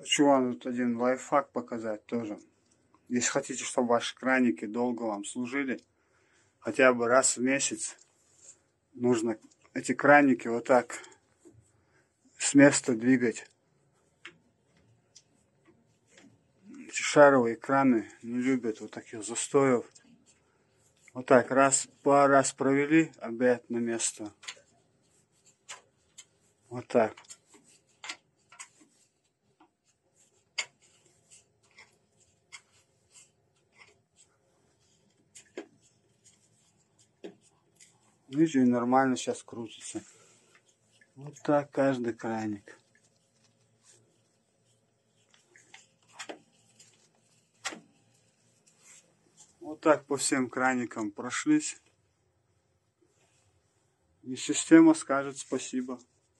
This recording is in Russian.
Хочу вам тут один лайфхак показать тоже. Если хотите, чтобы ваши краники долго вам служили, хотя бы раз в месяц, нужно эти краники вот так с места двигать. Эти шаровые краны не любят вот таких застоев. Вот так пару раз провели, опять на место. Вот так. Видите, и нормально сейчас крутится. Вот так каждый краник. Вот так по всем краникам прошлись. И система скажет спасибо.